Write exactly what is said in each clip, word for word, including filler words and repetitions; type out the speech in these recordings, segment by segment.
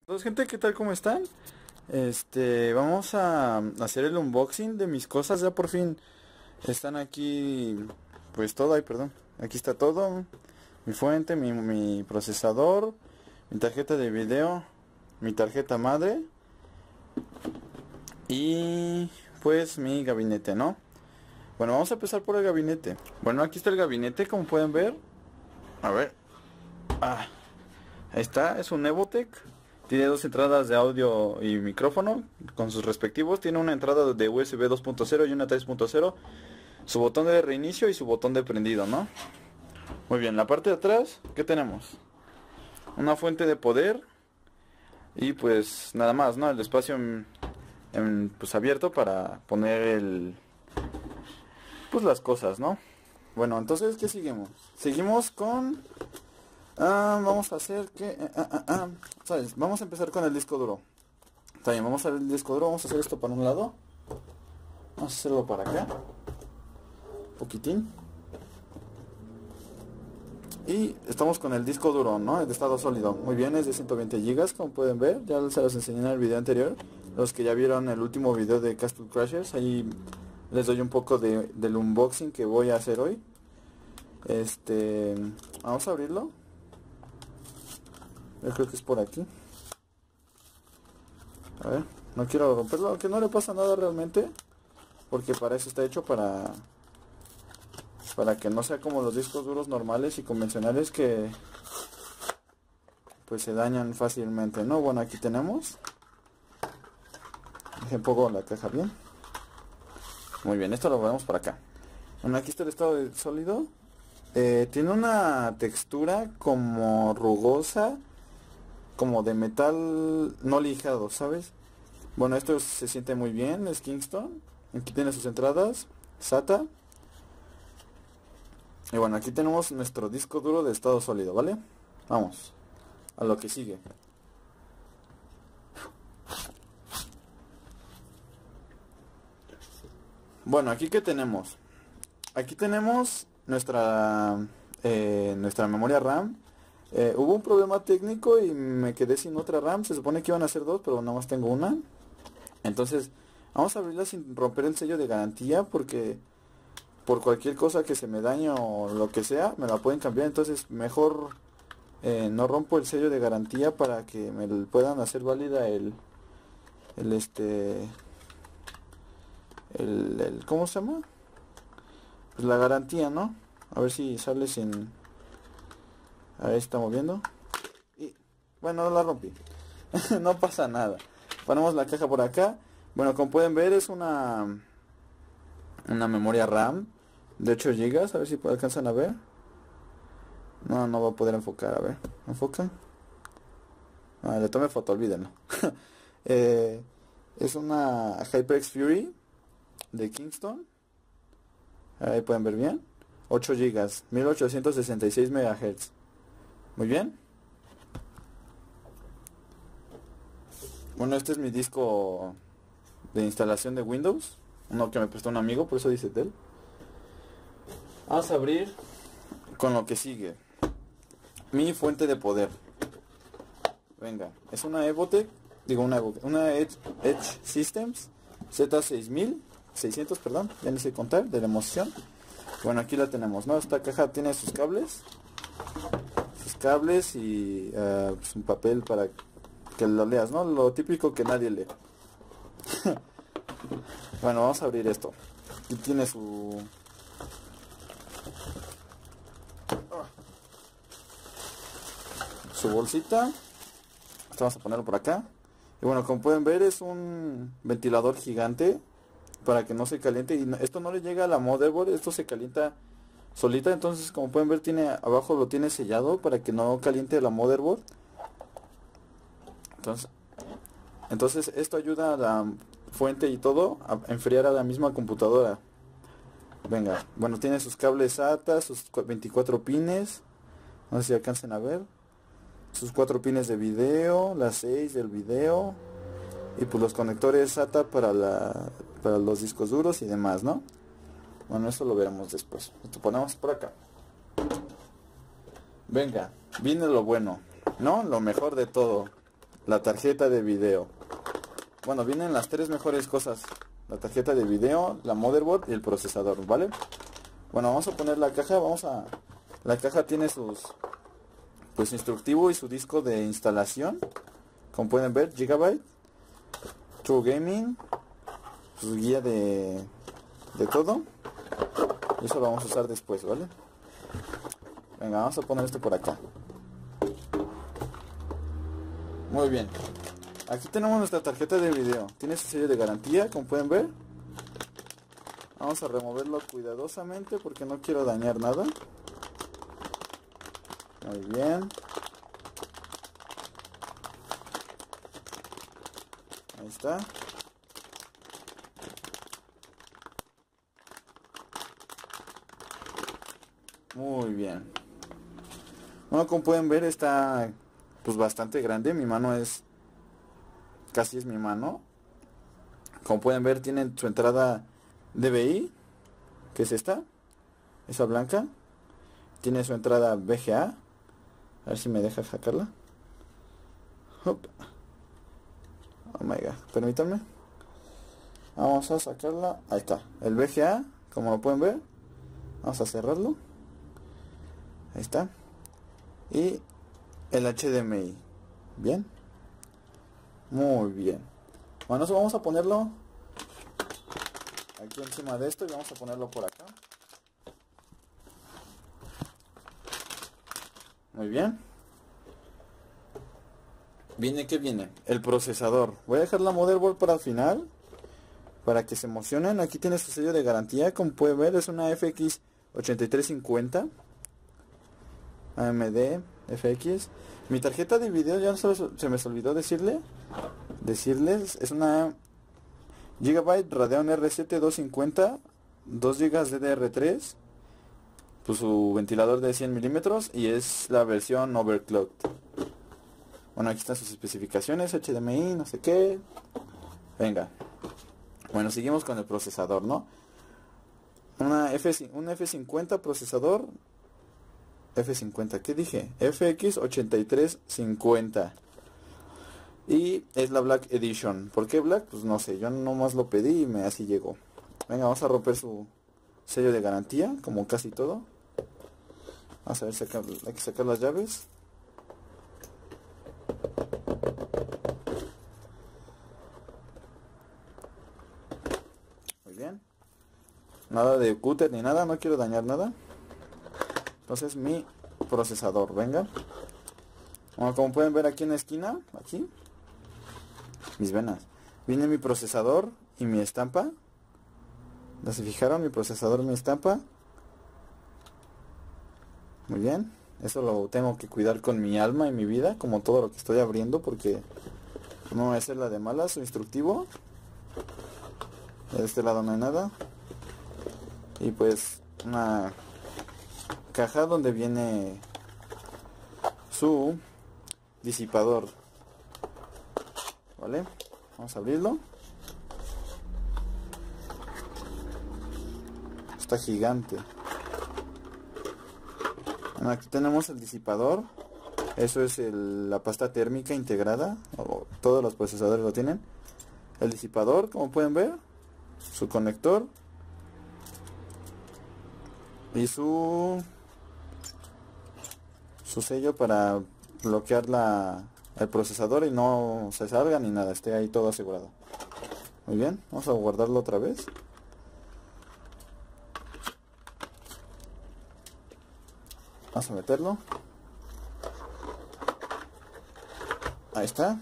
Entonces, gente, ¿qué tal? ¿Cómo están? Este, vamos a hacer el unboxing de mis cosas. Ya por fin están aquí, pues todo. Ay, perdón. Aquí está todo. Mi fuente, mi, mi procesador, mi tarjeta de video, mi tarjeta madre y pues mi gabinete, ¿no? Bueno, vamos a empezar por el gabinete. Bueno, aquí está el gabinete, como pueden ver. A ver. Ah, ahí está, es un Evotech. Tiene dos entradas de audio y micrófono con sus respectivos. Tiene una entrada de U S B dos punto cero y una tres punto cero. Su botón de reinicio y su botón de prendido, ¿no? Muy bien, la parte de atrás, ¿qué tenemos? Una fuente de poder. Y pues nada más, ¿no? El espacio en, en, pues abierto para poner el... pues las cosas, ¿no? Bueno, entonces, ¿qué seguimos? Seguimos con... Ah, vamos a hacer que... Ah, ah, ah, ¿sabes? Vamos a empezar con el disco duro. Está bien, vamos a ver el disco duro. Vamos a hacer esto para un lado. Vamos a hacerlo para acá. Un poquitín. Y estamos con el disco duro, ¿no? De estado sólido. Muy bien, es de ciento veinte gigas, como pueden ver. Ya se los enseñé en el video anterior. Los que ya vieron el último video de Castle Crashers, ahí les doy un poco de, del unboxing que voy a hacer hoy. Este... Vamos a abrirlo. Yo creo que es por aquí. A ver, no quiero romperlo, aunque no le pasa nada realmente, porque para eso está hecho, para para que no sea como los discos duros normales y convencionales que pues se dañan fácilmente, ¿no? Bueno, aquí tenemos. Dejen un poco la caja bien. Muy bien, esto lo ponemos por acá. Bueno, aquí está el estado de sólido. Eh, tiene una textura como rugosa, como de metal no lijado, ¿sabes? Bueno, esto se siente muy bien, es Kingston. Aquí tiene sus entradas, SATA. Y bueno, aquí tenemos nuestro disco duro de estado sólido, ¿vale? Vamos, a lo que sigue. Bueno, aquí ¿qué tenemos? Aquí tenemos nuestra, eh, nuestra memoria RAM. Eh, hubo un problema técnico y me quedé sin otra RAM. Se supone que iban a ser dos, pero nada más tengo una. Entonces, vamos a abrirla sin romper el sello de garantía, porque por cualquier cosa que se me dañe o lo que sea, me la pueden cambiar. Entonces, mejor eh, no rompo el sello de garantía para que me puedan hacer válida el, el este, el, el, ¿cómo se llama? Pues la garantía, ¿no? A ver si sale sin... Ahí estamos viendo. Y bueno, la rompí. No pasa nada. Ponemos la caja por acá. Bueno, como pueden ver, es una una memoria RAM de ocho gigas. A ver si alcanzan a ver. No, no va a poder enfocar. A ver, enfoca. Ah, le tomé foto, olvídenlo. eh, es una HyperX Fury de Kingston. Ahí pueden ver bien. ocho gigas, mil ochocientos sesenta y seis megahertz. Muy bien. Bueno, este es mi disco de instalación de Windows, uno que me prestó un amigo, por eso dice Dell. Vamos a abrir con lo que sigue. Mi fuente de poder. Venga, es una Evotech, digo una Evotech, una Edge, Edge Systems Z seis mil seiscientos, perdón, ya ni sé contar, de la emoción. Bueno, aquí la tenemos, ¿no? Esta caja tiene sus cables, sus cables y uh, pues un papel para que lo leas, ¿no? Lo típico que nadie lee. Bueno, vamos a abrir esto. Aquí tiene su... su bolsita. Esto vamos a ponerlo por acá. Y bueno, como pueden ver, es un ventilador gigante para que no se caliente. Y no, esto no le llega a la motherboard, esto se calienta solita. Entonces, como pueden ver, tiene abajo lo tiene sellado para que no caliente la motherboard. Entonces, entonces esto ayuda a la fuente y todo a enfriar a la misma computadora. Venga, bueno, tiene sus cables SATA, sus veinticuatro pines, no sé si alcancen a ver, sus cuatro pines de video, las seis del video, y pues los conectores SATA para la para los discos duros y demás, ¿no? Bueno, eso lo veremos después. Esto ponemos por acá. Venga, viene lo bueno, ¿no? Lo mejor de todo. la tarjeta de video. Bueno, vienen las tres mejores cosas: la tarjeta de video, la motherboard y el procesador, ¿vale? Bueno, vamos a poner la caja. Vamos a... La caja tiene sus... pues instructivo y su disco de instalación. Como pueden ver, Gigabyte, True Gaming, su guía de, de todo. Y eso lo vamos a usar después, ¿vale? Venga, vamos a poner esto por acá. Muy bien. Aquí tenemos nuestra tarjeta de video. Tiene su sello de garantía, como pueden ver. Vamos a removerlo cuidadosamente porque no quiero dañar nada. Muy bien. Ahí está. Muy bien. Bueno, como pueden ver, está pues bastante grande. Mi mano es... casi es mi mano. Como pueden ver, tiene su entrada D V I, que es esta, esa blanca. Tiene su entrada V G A. A ver si me deja sacarla. Hop. Oh my god, permítanme. Vamos a sacarla. Ahí está, el V G A, como lo pueden ver. Vamos a cerrarlo. Ahí está. Y el H D M I. Bien. Muy bien. Bueno, eso vamos a ponerlo aquí encima de esto y vamos a ponerlo por acá. Muy bien. Viene, ¿qué viene? El procesador. Voy a dejar la motherboard para el final, para que se emocionen. Aquí tiene su sello de garantía. Como pueden ver, es una F X ochenta y tres cincuenta A M D F X. Mi tarjeta de video, ya se, se me olvidó decirle Decirles, es una Gigabyte Radeon R siete doscientos cincuenta, dos gigas D D R tres, pues su ventilador de cien milímetros, y es la versión overclocked. Bueno, aquí están sus especificaciones, H D M I, no sé qué. Venga. Bueno, seguimos con el procesador, ¿no? Una F, un F cincuenta procesador. F cincuenta, ¿qué dije? F X ochenta y tres cincuenta. Y es la Black Edition. ¿Por qué Black? Pues no sé, yo nomás lo pedí y me así llegó. Venga, vamos a romper su sello de garantía, como casi todo. Vamos a ver, sacar, hay que sacar las llaves. Muy bien. Nada de cúter ni nada, no quiero dañar nada. Entonces mi procesador, venga. Bueno, como pueden ver aquí en la esquina, aquí, mis venas, viene mi procesador y mi estampa. ¿Ya se fijaron? Mi procesador y mi estampa. Muy bien. Eso lo tengo que cuidar con mi alma y mi vida, como todo lo que estoy abriendo, porque no voy a hacer la de malas. Su instructivo. De este lado no hay nada. Y pues una caja donde viene su disipador. Vale, vamos a abrirlo. Está gigante. Bueno, aquí tenemos el disipador. Eso es el, la pasta térmica integrada. O, todos los procesadores lo tienen. El disipador, como pueden ver. Su conector. Y su su sello para bloquear la el procesador y no se salga ni nada, esté ahí todo asegurado. Muy bien, vamos a guardarlo otra vez. Vamos a meterlo. Ahí está.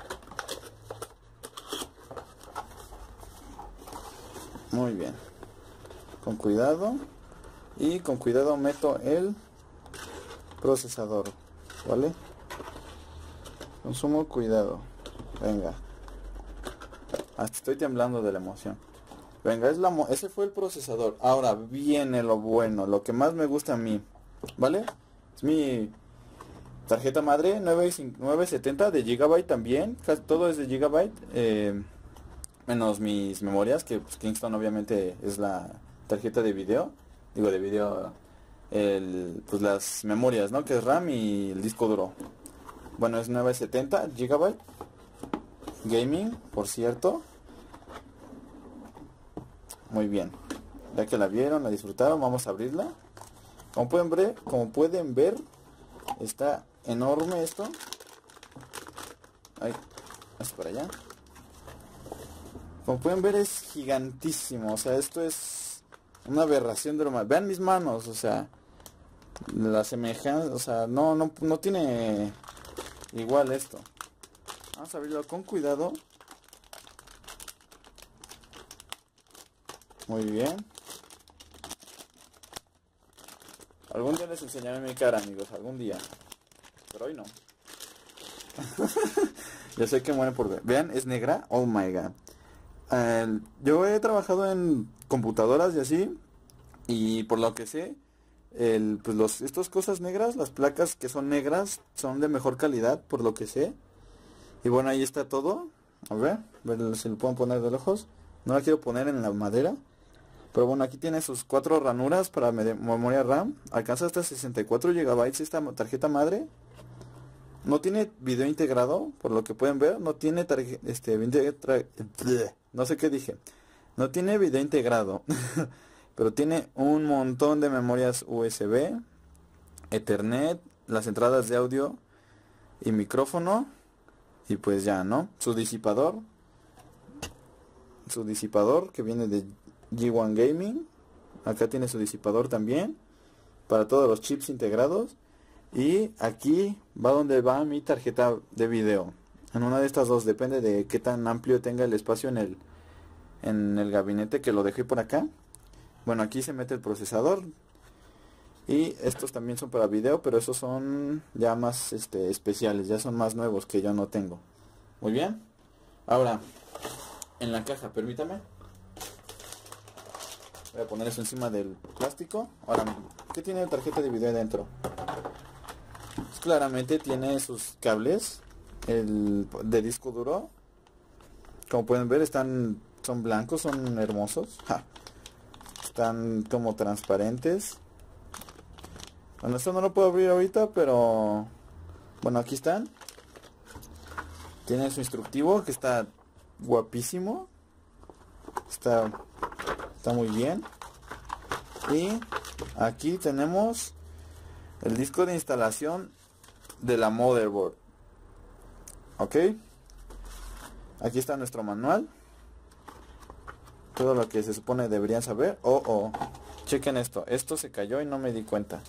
Muy bien. Con cuidado. Y con cuidado meto el procesador. ¿Vale? Con sumo cuidado. Venga. Hasta estoy temblando de la emoción. Venga, es la mo ese fue el procesador. Ahora viene lo bueno, lo que más me gusta a mí. ¿Vale? Es mi tarjeta madre novecientos setenta de Gigabyte también. Casi todo es de Gigabyte. Eh, menos mis memorias, que pues, Kingston obviamente es la tarjeta de video. Digo, de video, el, pues las memorias, ¿no? Que es RAM y el disco duro. Bueno, es novecientos setenta gigabytes. Gaming, por cierto. Muy bien. Ya que la vieron, la disfrutaron, vamos a abrirla. Como pueden ver, como pueden ver, está enorme esto. Ay, es para allá. Como pueden ver, es gigantísimo. O sea, esto es una aberración de lo más. Vean mis manos, o sea, la semejanza, o sea, no, no, no tiene igual esto. Vamos a abrirlo con cuidado. Muy bien. Algún día les enseñaré mi cara, amigos, algún día. Pero hoy no. Ya sé que mueren por ver. Vean, es negra. Oh my god. Uh, yo he trabajado en computadoras y así. Y por lo que sé, el, pues los, estas cosas negras, las placas que son negras, son de mejor calidad, por lo que sé. Y bueno, ahí está todo. A ver, a ver si lo puedo poner de lejos. No la quiero poner en la madera. Pero bueno, aquí tiene sus cuatro ranuras para memoria RAM. Alcanza hasta sesenta y cuatro gigabytes esta tarjeta madre. No tiene video integrado, por lo que pueden ver. No tiene tarjeta, este, no sé qué dije. No tiene video integrado. Pero tiene un montón de memorias U S B, Ethernet, las entradas de audio y micrófono. Y pues ya, ¿no? Su disipador. Su disipador que viene de G uno Gaming. Acá tiene su disipador también para todos los chips integrados. Y aquí va donde va mi tarjeta de video. En una de estas dos, depende de qué tan amplio tenga el espacio en el en el gabinete, que lo dejé por acá. Bueno, aquí se mete el procesador. Y estos también son para video, pero esos son ya más este, especiales, ya son más nuevos que yo no tengo. Muy bien. Ahora, en la caja, permítame. Voy a poner eso encima del plástico. Ahora, ¿qué tiene la tarjeta de video adentro? Pues claramente tiene sus cables el, de disco duro. Como pueden ver, están son blancos, son hermosos. Ja. Están como transparentes. Bueno, esto no lo puedo abrir ahorita, pero bueno, aquí están. Tiene su instructivo que está guapísimo. Está Está muy bien. Y aquí tenemos el disco de instalación de la motherboard. Ok. Aquí está nuestro manual. Todo lo que se supone deberían saber. Oh, oh. Chequen esto. Esto se cayó y no me di cuenta.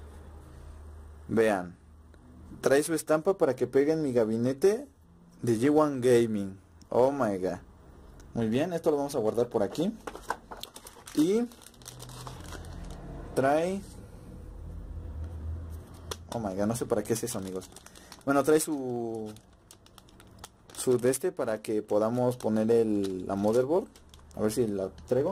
Vean. Trae su estampa para que pegue en mi gabinete de G uno Gaming. Oh my god. Muy bien. Esto lo vamos a guardar por aquí. Y trae, oh my god, no sé para qué es eso, amigos. Bueno, trae su su de este para que podamos poner el, la motherboard. A ver si la traigo.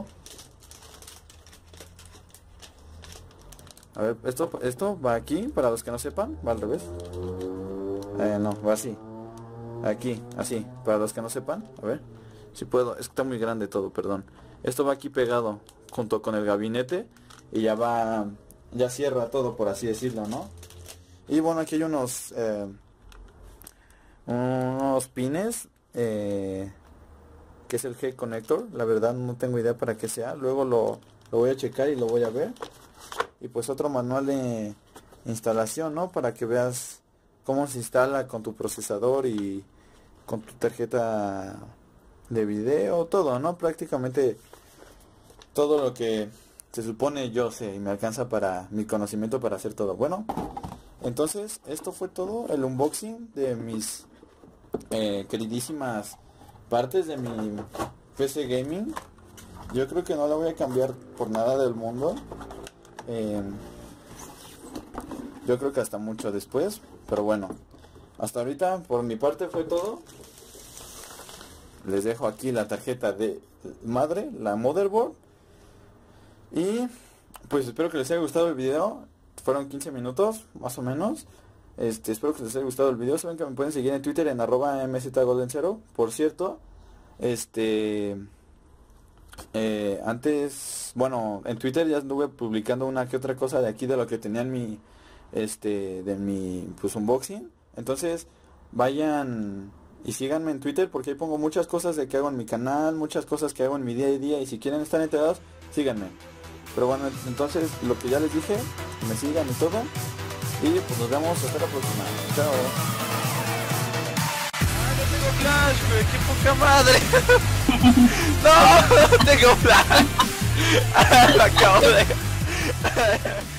A ver, esto, esto va aquí, para los que no sepan, va al revés. Eh, no, va así. Aquí, así, para los que no sepan. A ver, si puedo, es que está muy grande todo, perdón. Esto va aquí pegado junto con el gabinete y ya va, ya cierra todo, por así decirlo, ¿no? Y bueno, aquí hay unos eh, unos pines eh, que es el G Connector. La verdad no tengo idea para qué sea. Luego lo, lo voy a checar y lo voy a ver. Y pues otro manual de instalación, ¿no? Para que veas cómo se instala con tu procesador y con tu tarjeta de video, todo, ¿no? Prácticamente todo lo que se supone yo sé y me alcanza para mi conocimiento para hacer todo. Bueno, entonces esto fue todo el unboxing de mis eh, queridísimas partes de mi P C Gaming. Yo creo que no la voy a cambiar por nada del mundo. Eh, yo creo que hasta mucho después, pero bueno, hasta ahorita por mi parte fue todo. Les dejo aquí la tarjeta de madre, la motherboard. Y pues espero que les haya gustado el video. Fueron quince minutos, más o menos. Este, espero que les haya gustado el video. Saben que me pueden seguir en Twitter en arroba mzgolden cero. Por cierto, este eh, antes, bueno, en Twitter ya anduve publicando una que otra cosa de aquí de lo que tenía en mi este de mi pues unboxing. Entonces, vayan y síganme en Twitter porque ahí pongo muchas cosas de que hago en mi canal, muchas cosas que hago en mi día a día y si quieren estar enterados, síganme. Pero bueno, entonces lo que ya les dije, me sigan y todo. Y pues nos vemos hasta la próxima. Chao. Ah, no tengo flash, güey, qué poca madre. No, no tengo flash. Lo acabo de...